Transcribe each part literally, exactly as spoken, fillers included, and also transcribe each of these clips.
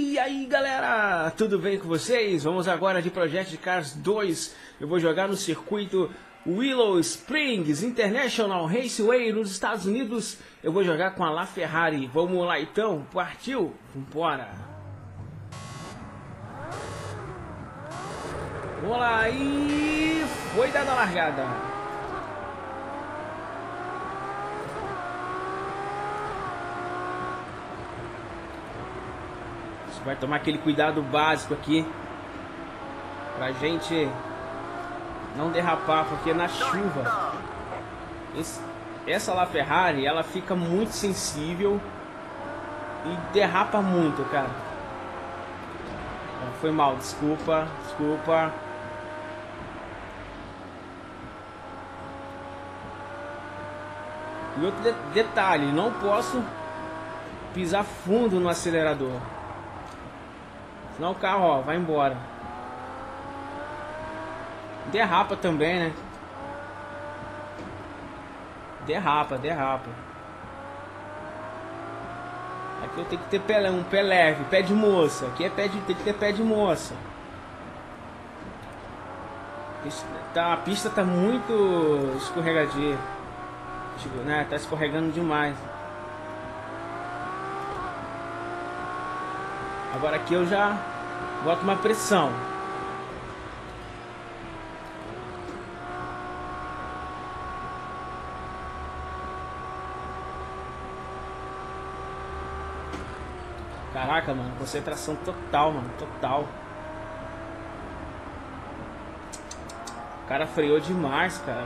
E aí galera, tudo bem com vocês? Vamos agora de Project Cars dois. Eu vou jogar no circuito Willow Springs International Raceway nos Estados Unidos. Eu vou jogar com a LaFerrari. Vamos lá então, partiu? Vambora! Vamos lá e foi dada a largada. Vai tomar aquele cuidado básico aqui pra gente não derrapar, porque na chuva esse, essa LaFerrari ela fica muito sensível e derrapa muito, cara. Foi mal, desculpa, desculpa. E outro de detalhe, não posso pisar fundo no acelerador. Senão o carro, ó, vai embora. Derrapa também, né? Derrapa, derrapa. Aqui eu tenho que ter pé, um pé leve, pé de moça. Aqui é pé de, tem que ter pé de moça. Tá, a pista tá muito escorregadia. Tipo, né? Tá escorregando demais. Agora aqui eu já boto uma pressão. Caraca, mano, concentração total, mano, total. O cara freou demais, cara.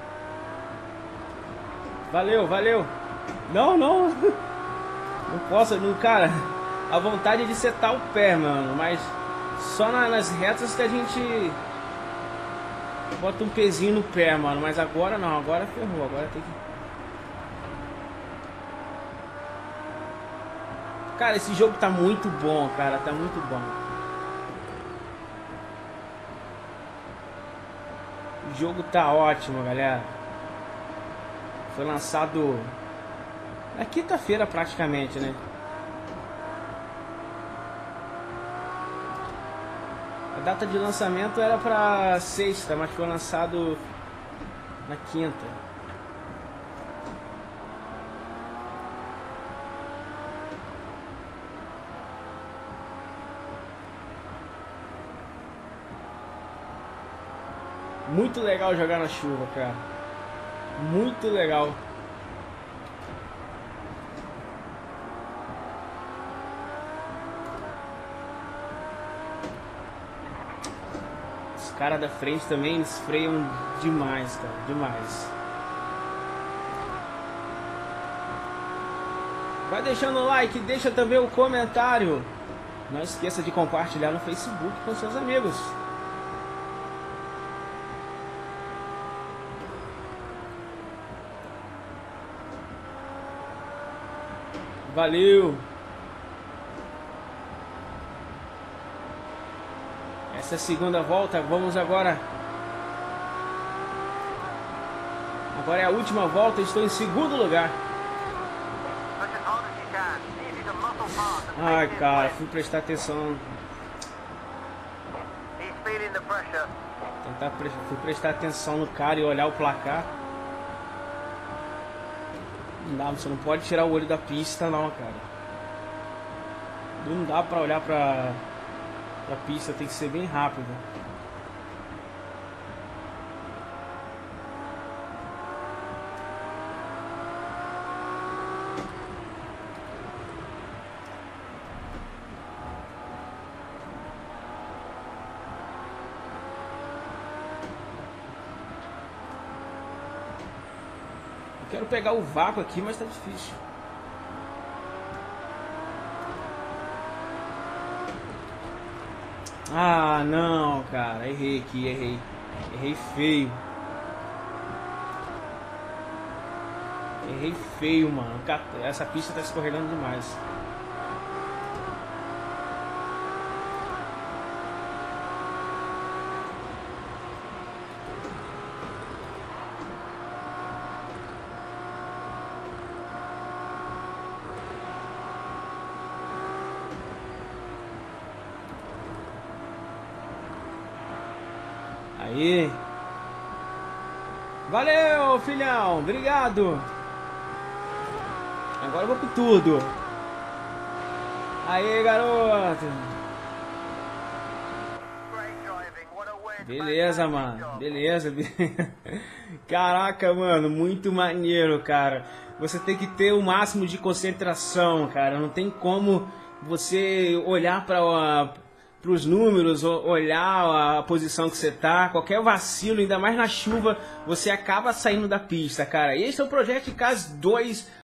Valeu, valeu. Não, não. Não posso, não, cara. A vontade de setar o pé, mano, mas só na, nas retas que a gente bota um pezinho no pé, mano. Mas agora não, agora ferrou, agora tem que... Cara, esse jogo tá muito bom, cara, tá muito bom. O jogo tá ótimo, galera. Foi lançado na quinta-feira praticamente, né? A data de lançamento era para sexta, mas foi lançado na quinta. Muito legal jogar na chuva, cara. Muito legal. Os caras da frente também, eles freiam demais, cara, demais. Vai deixando o like, deixa também o comentário. Não esqueça de compartilhar no Facebook com seus amigos. Valeu! Essa é a segunda volta, vamos agora. Agora é a última volta, estou em segundo lugar. Ai, cara, fui prestar atenção. Tentar pre... Fui prestar atenção no cara e olhar o placar. Não dá, você não pode tirar o olho da pista não, cara. Não dá pra olhar pra... A pista tem que ser bem rápida. Eu quero pegar o vácuo aqui, mas tá difícil. Ah, não, cara, errei aqui, errei. Errei feio. Errei feio, mano. Essa pista tá escorregando demais. Aí. Valeu, filhão. Obrigado. Agora eu vou com tudo. Aí, garoto. Beleza, mano. Beleza. Caraca, mano. Muito maneiro, cara. Você tem que ter o máximo de concentração, cara. Não tem como você olhar para para os números, olhar a posição que você tá. Qualquer vacilo, ainda mais na chuva, você acaba saindo da pista, cara. Esse é o Project Cars dois.